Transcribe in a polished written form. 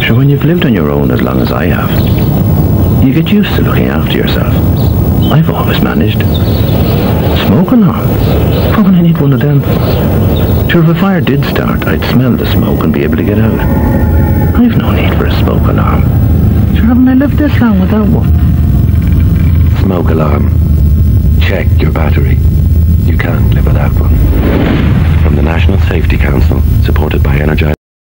Sure, when you've lived on your own as long as I have, you get used to looking after yourself. I've always managed. Smoke alarm? What would I need one of them for? Sure, if a fire did start, I'd smell the smoke and be able to get out. I've no need for a smoke alarm. Sure, haven't I lived this long without one? Smoke alarm. Check your battery. You can't live without one. From the National Safety Council, supported by Energize.